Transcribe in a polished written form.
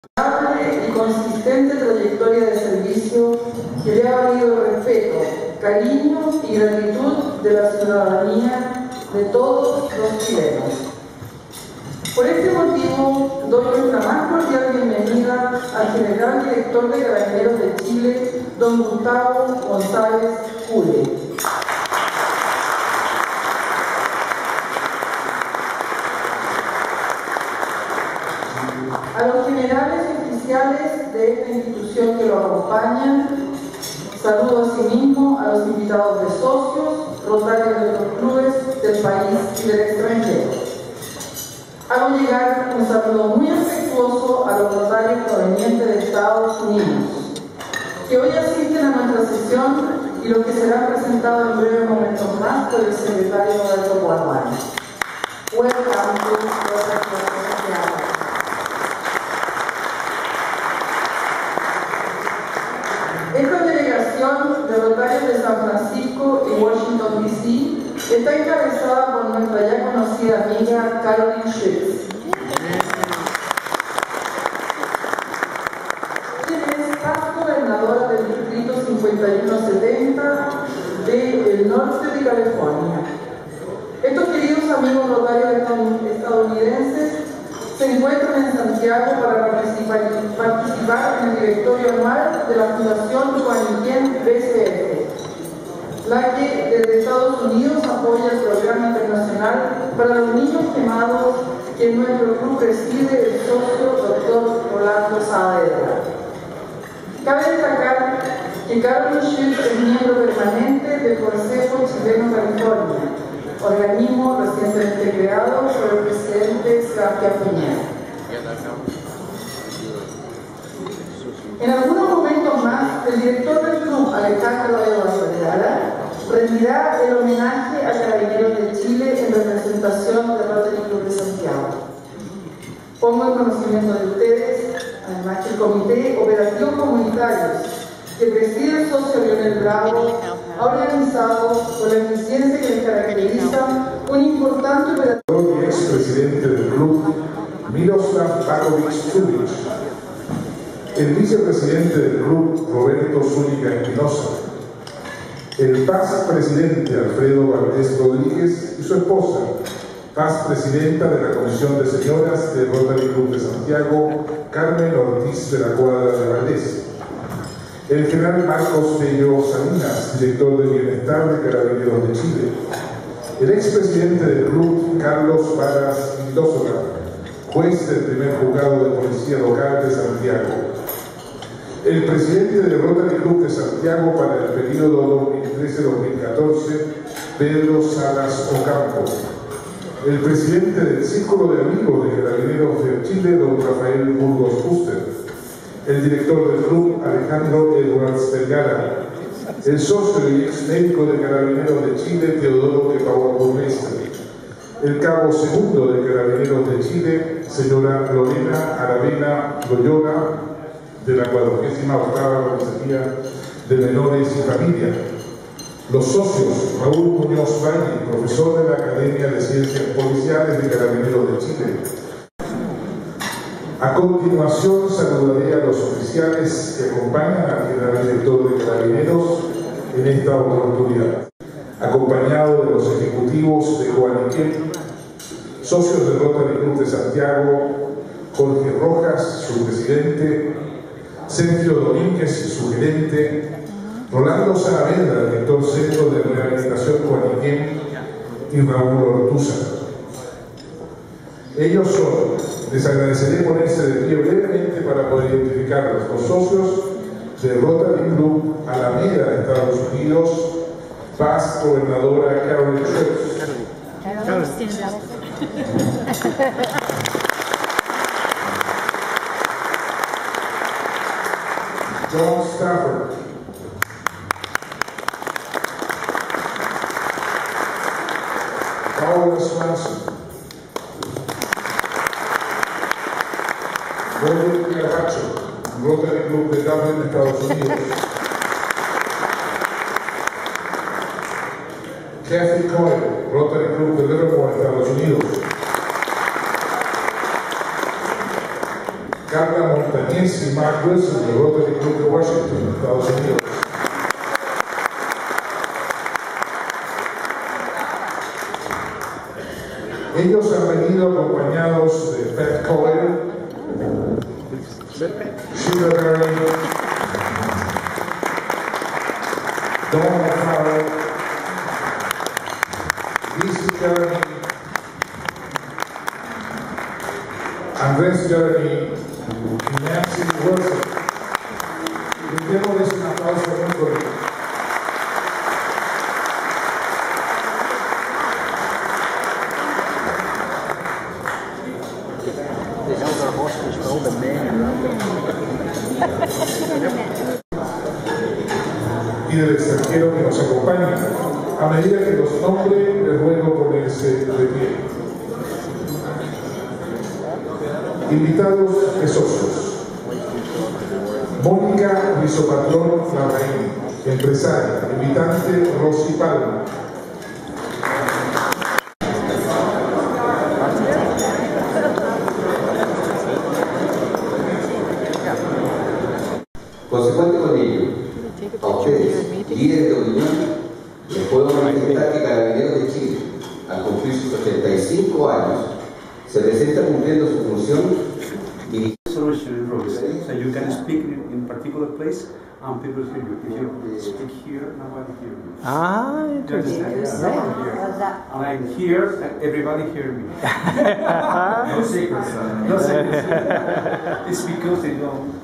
Y consistente trayectoria de servicio que le ha valido respeto, cariño y gratitud de la ciudadanía de todos los chilenos. Por este motivo, doy nuestra más cordial bienvenida al general director de Carabineros de Chile, don Gustavo González Jure. A los generales oficiales de esta institución que lo acompañan, saludo asimismo a los invitados de socios, rotarios de los clubes del país y del extranjero. Hago llegar un saludo muy afectuoso a los rotarios provenientes de Estados Unidos, que hoy asisten a nuestra sesión y los que serán presentados en breves momentos más por el secretario Roberto Guarmán. Welcome to the Esta delegación de Rotarios de San Francisco y Washington, D.C. está encabezada por nuestra ya conocida amiga Caroline Schultz, quien es gobernadora del distrito 5170 del norte de California. Estos queridos amigos rotarios estadounidenses se encuentran en Santiago para participar en el directorio anual de la Fundación Juaniquén BCF, la que desde Estados Unidos apoya el programa internacional para los niños quemados que en nuestro club preside el socio doctor Rolando Saavedra. Cabe destacar que Carlos Schultz es miembro permanente del Consejo Chileno California, organismo recientemente creado por el presidente Sebastián Piñera. En algunos momentos más, el director del club, Alejandro Vergara, rendirá el homenaje a Carabineros de Chile en representación del Rotary Club de Santiago. Pongo en conocimiento de ustedes, además, que el Comité Operativo Comunitario que preside el socio Leonel Bravo ha organizado, con la eficiencia que les caracteriza, un importante operativo. El expresidente del club, Miroslav Pavlovich Zurich, el vicepresidente del club, Roberto Zúñiga Espinosa, el paz presidente Alfredo Valdés Rodríguez y su esposa, paz presidenta de la Comisión de Señoras del Rotary Club de Santiago, Carmen Ortiz de la Cuadra de Valdés, el general Marcos Tello Salinas, director de Bienestar de Carabineros de Chile, el expresidente del club, Carlos Varas Mendoza, juez del primer juzgado de policía local de Santiago, el presidente del Rotary Club de Santiago para el periodo 2013-2014, Pedro Salas Ocampo, el presidente del Círculo de Amigos de Carabineros de Chile, don Rafael Burgos Buster, el director del club, Alejandro Edwards Vergara, el socio y ex médico de Carabineros de Chile, Teodoro Quepaua Burmestre, el cabo segundo de Carabineros de Chile, señora Lorena Aravena Loyola, de la 48ª Comisaría de Menores y Familia, los socios Raúl Muñoz Valle, profesor de la Academia de Ciencias Policiales de Carabineros de Chile. A continuación saludaré a los oficiales que acompañan al general director de Carabineros en esta oportunidad, acompañado de los ejecutivos de Juaniquén, socios del Rotary Club de Santiago, Jorge Rojas, su presidente, Sergio Domínguez, su gerente, Rolando Saavedra, director centro de rehabilitación Juaniquén, y Raúl Ortuza. Ellos son, les agradeceré ponerse de pie brevemente para poder identificarlos, los socios del Rotary Club Alameda de Estados Unidos, paz gobernadora Caroline Schultz. John Stafford, Paula Swanson, Robert Carapacho, Rotary Club de Dublin, Estados Unidos, Kathy Coyle, Rotary Club de Liverpool, Estados Unidos, Carla Montañez, Inés y Mark Wilson del Rotary Club de Washington, Estados Unidos. Ellos han venido acompañados de Beth Cohen, Sheila Berry, Dawn O'Farrell, Lizzie Jeremy, Andrés Jeremy y Nancy Wilson. Démosles un aplauso muy cordial. Y del extranjero que nos acompaña. A medida que los nombre, les ruego ponerse de pie. Invitados exosos. Mónica Rizopatrón Larraín, empresaria. Invitante Rosy Palma. Consecuente con ello, a ustedes, líderes de opinión, les puedo manifestar que Carabineros de Chile, al cumplir sus 85 años, se presenta cumpliendo su función y So you can speak in particular place and people hear you. If you speak here, nobody hear you. Ah, You understand? interesting. Yeah, no one here. And I'm here, and everybody hear me. No secrets. No secrets. It's because they don't.